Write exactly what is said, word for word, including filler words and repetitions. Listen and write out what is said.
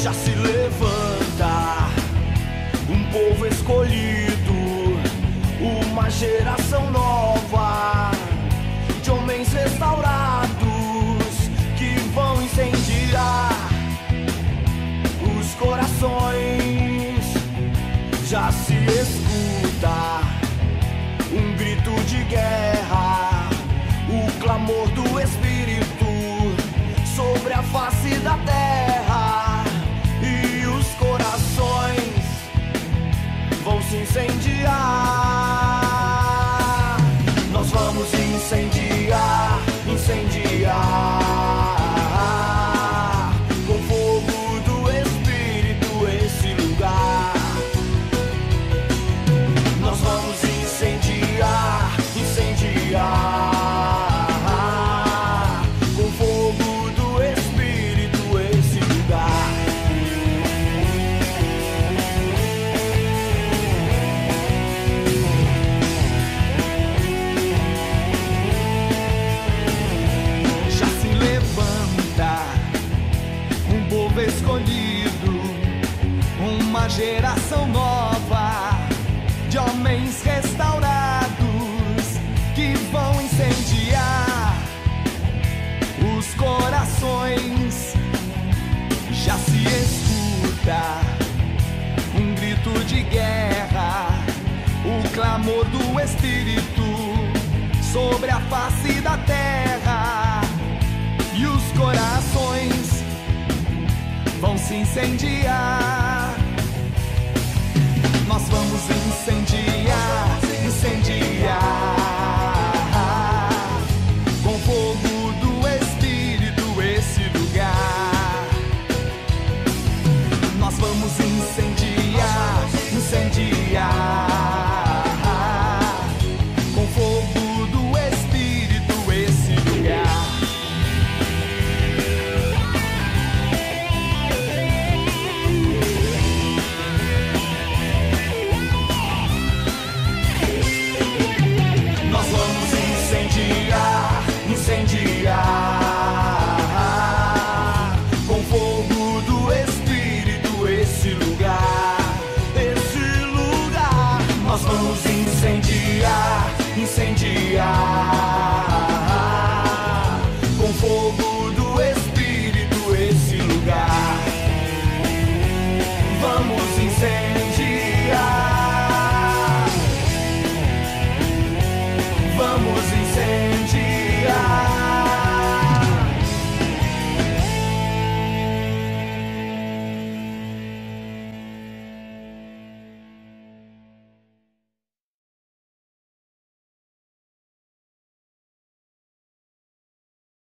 Já se levanta um povo escolhido, uma geração nova de homens restaurados que vão incendiar os corações. Já se escuta um grito de guerra, o clamor do Espírito sobre a face da terra, e os corações vão se incendiar. Nós vamos incendiar, incendiar com fogo do Espírito esse lugar. Nós vamos incendiar, incendiar com fogo do Espírito esse lugar. Já se levanta um povo escolhido, uma geração nova de homens restaurados que vão incendiar os corações. Já se escuta um grito de guerra, o clamor do Espírito sobre a face da terra, e os corações vão se incendiar. Nós vamos incendiar.